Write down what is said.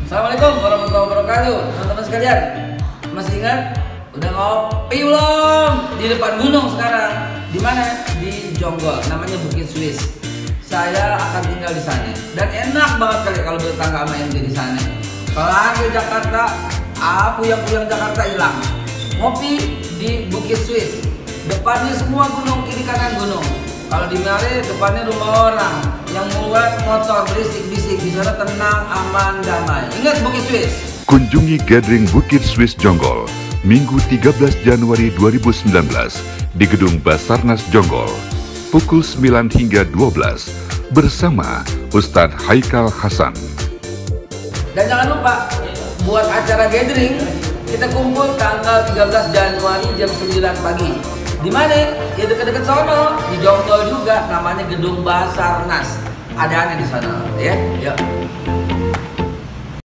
Assalamualaikum warahmatullahi wabarakatuh. Teman-teman sekalian, masih ingat? Udah ngopi belum? Di depan gunung sekarang. Di mana? Di Jonggol. Namanya Bukit Swiss. Saya akan tinggal di sana. Dan enak banget kali kalau bertetangga sama ente di sana. Kalau ke Jakarta, yang pulang Jakarta hilang. Ngopi di Bukit Swiss. Depannya semua gunung, kiri kanan gunung. Kalau di Mare depannya rumah orang yang membuat motor berisik-bisik. Di sana tenang, aman, damai. Ingat Bukit Swiss. Kunjungi Gathering Bukit Swiss Jonggol Minggu 13 Januari 2019 di Gedung Basarnas Jonggol pukul 9 hingga 12 bersama Ustadz Haikal Hasan. Dan jangan lupa buat acara gathering kita kumpul tanggal 13 Januari jam 9 pagi. Di mana? Ya dekat-dekat sono, di Jonggol juga, namanya Gedung Basarnas. Ada aneh di sana, ya. Yuk.